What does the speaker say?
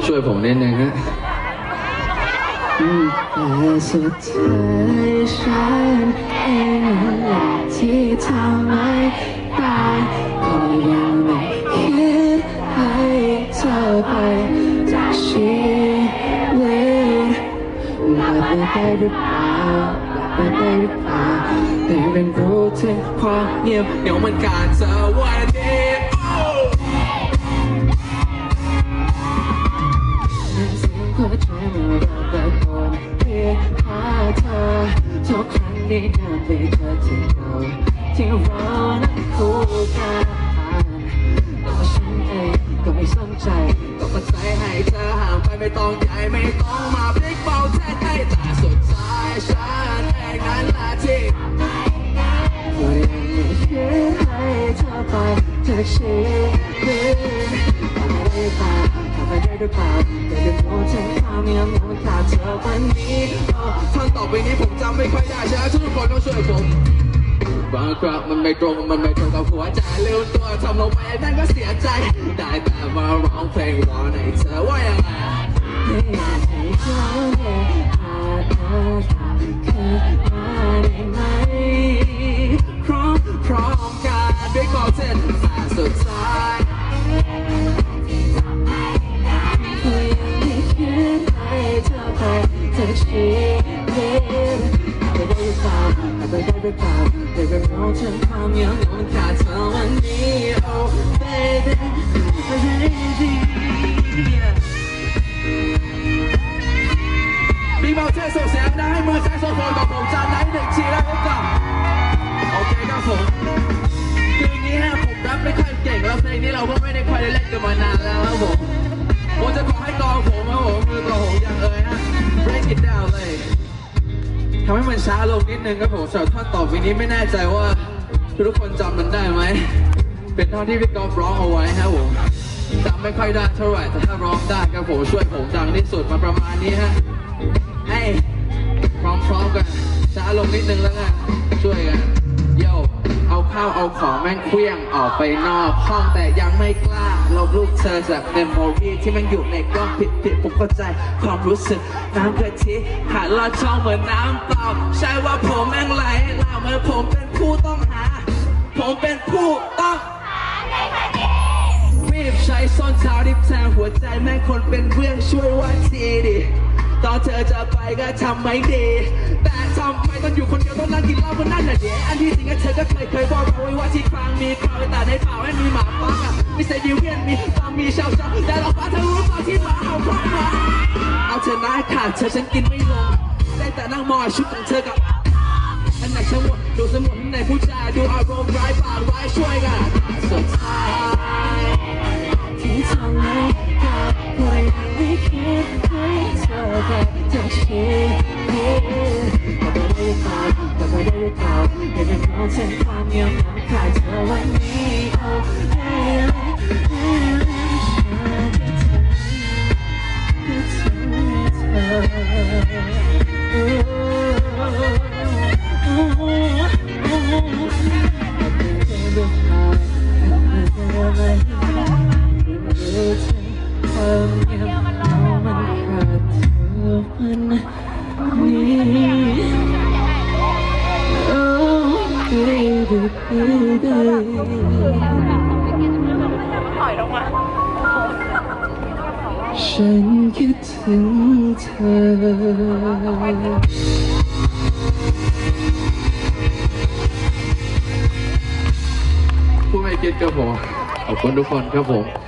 ช่วยผมนิดนึงฮะแต่สุดท้ายฉันเองแหละที่ทำไม่ได้ก็ยังไม่คิดให้เธอไปจากชีวิตมาได้หรือเปล่ามาได้หรือเปล่าแต่เป็นรู้ถึงความเงียบเหงามันขาดเธอวันนี้หัวใจมันรักแต่คนเรียกหาเธอทุกครั้งที่เดินไปเจอที่เราที่เรานั้นคู่กันแต่ว่าฉันเองก็ไม่สนใจก็เข้าใจให้เธอห่างไปไม่ต้องใหญ่ไม่ต้องมาพลิกเบาแทนให้แต่สุดท้ายฉันเองนั้นแหละที่ก็ยังไม่คิดให้เธอไปจากชีวิตไม่ได้เปล่าไม่ได้หรือเปล่าแต่เป็นรู้ถึงความยังมันขาดเธอวันนี้ท่อนต่อไปนี้ผมจำไม่ค่อยได้ใช่ไหมทุกคนต้องช่วยผมบางครั้งมันไม่ตรงกับหัวใจลืมตัวทำลงไปนั่นก็เสียใจได้แต่มาร้องเพลงวอนให้เธอว่ายังไงไม่อยากให้เธอได้หาเธอคืนมาได้ไหมพร้อมกันด้วยความเจ็บแต่สุดท้ายจากชีวิตไม่ได้หรือเปล่าไม่ได้หรือเปล่าแต่ก็รู้ถึงความยังมันขาดเธอวันนี้ Oh baby baby มีเบาเทส่งเสียงนะให้มือซ้ายโซโฟนกับผมจานไหนหนึ่งทีแล้วก็โอเคครับผมคืออย่างนี้ฮะผมรับไม่ค่อยเก่งแล้วเพลงนี้เราก็ไม่ได้ค่อยได้เล่นกันมานานแล้วครับผมจะขอให้กองผมครับผมมือกองผมอย่างฮะ break it down เลยทำให้มันช้าลงนิดนึงครับผมสำหรับท่อนต่อไปนี้ไม่แน่ใจว่าทุกคนจำมันได้ไหมเป็นท่อนที่พี่กอล์ฟร้องเอาไว้ครับผมจำไม่ค่อยได้เท่าไหร่แต่ถ้าร้องได้ครับผมช่วยผมดังที่สุดมาประมาณนี้ฮะให้พร้อมๆกันช้าลงนิดนึงแล้วกันช่วยกันโย่เอาข้าวเอาของแม่งเคลี้ยงออกไปนอกห้องแต่ยังไม่กล้าลบรูปเธอจากเมมโมรีที่มันอยู่ในกล้องผิดผมเข้าใจความรู้สึกน้ำกะทิหาลอดช่องเหมือนน้ำเปล่าใช่ว่าผมแม่งไหลเหล่าเมื่อผมเป็นผู้ต้องหาผมเป็นผู้ต้องรีบใช้ส้นเท้าดิบแทงหัวใจแม่งคนเป็นเพื่อนช่วยว่าทีดิตอนเธอจะไปก็ทำไม่ดีแต่ทำไมต้องอยู่คนเดียวต้องนั่งกินเหล้าคนนั่นน่ะเดี๋ยวอันที่จริงก็เธอก็เคยบอกเราไว้ว่าที่ครั้งมีคราวแต่ในเปล่าไม่มีหมาปักมีเซดิเวียนมีฟามีชาวๆแต่เราฟ้าเธอรู้เปล่าที่หมาเอาพร้อมมาเอาเธอหน้าขาดเธอฉันกินไม่ลงได้แต่นั่งมองชุดของเธอกับอันไหนทั้งหมดดูสมุนในผู้ชายดูอารมณ์ร้ายปากร้ายช่วยกันสุดท้ายที่ทำให้กับตัวเองไม่คิดให้เธอได้จากชีวิตแต่ไม่ได้ตายแต่ไม่ได้ตายแต่ยังมองเส้นความยังมันขาดเธอวันนี้ Ohฉันคิดถึงเธอผู้ไม่คิดครับผมขอบคุณทุกคนครับผม